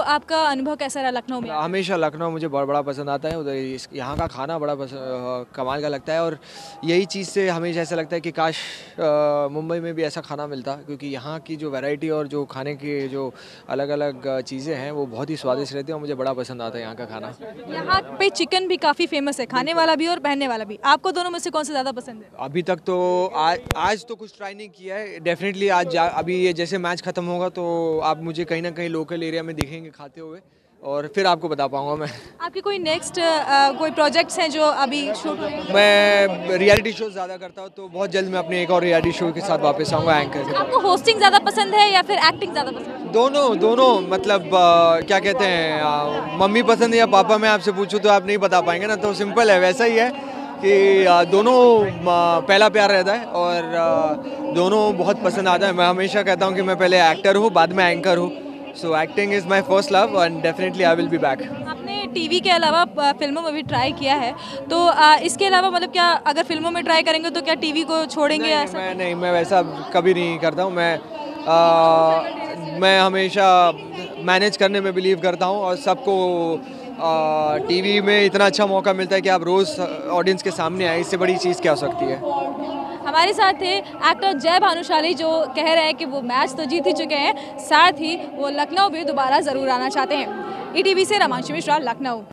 आपका अनुभव कैसा रहा लखनऊ में? हमेशा लखनऊ मुझे बहुत बड़ा पसंद आता है। उधर यहाँ का खाना बड़ा कमाल का लगता है और यही चीज़ से हमेशा ऐसा लगता है कि काश मुंबई में भी ऐसा खाना मिलता, क्योंकि यहाँ की जो वैरायटी और जो खाने की जो अलग अलग चीज़ें हैं वो बहुत ही स्वादिष्ट रहती है और मुझे बड़ा पसंद आता है यहाँ का खाना। यहाँ पे चिकन भी काफ़ी फेमस है, खाने वाला भी और पहनने वाला भी। आपको दोनों में से कौन सा ज़्यादा पसंद है? अभी तक तो आज तो कुछ ट्राई नहीं किया है। डेफिनेटली अभी ये जैसे मैच खत्म होगा तो आप मुझे कहीं ना कहीं लोकल एरिया में दिखेंगे खाते हुए और फिर आपको बता पाऊंगा मैं। आपकी कोई नेक्स्ट कोई प्रोजेक्ट्स हैं जो अभी शूट हो रहे हैं? मैं रियलिटी शो ज़्यादा करता हूँ तो बहुत जल्द मैं अपने एक और रियलिटी शो के साथ वापस आऊँगा एंकर। आपको होस्टिंग ज़्यादा पसंद है या फिर एक्टिंग ज़्यादा पसंद है? दोनों मतलब क्या कहते हैं, मम्मी पसंद है या पापा, मैं आपसे पूछूं तो आप नहीं बता पाएंगे ना, तो सिंपल है, वैसा ही है कि दोनों पहला प्यार रहता है और दोनों बहुत पसंद आता है। मैं हमेशा कहता हूँ कि मैं पहले एक्टर हूँ बाद में एंकर हूँ, so acting is my first love and definitely I will be back. आपने टीवी के अलावा फिल्मों में भी ट्राई किया है, तो इसके अलावा मतलब क्या अगर फिल्मों में ट्राई करेंगे तो क्या टीवी को छोड़ेंगे? मैं वैसा कभी नहीं करता हूँ। मैं हमेशा मैनेज करने में बिलीव करता हूँ और सबको टीवी में इतना अच्छा मौका मिलता है कि आप रोज़ ऑडियंस के सामने आए, इससे बड़ी चीज़ क्या हो सकती है। हमारे साथ थे एक्टर जय भानुशाली, जो कह रहे हैं कि वो मैच तो जीत ही चुके हैं, साथ ही वो लखनऊ भी दोबारा ज़रूर आना चाहते हैं। ईटीवी से रमांशु मिश्रा, लखनऊ।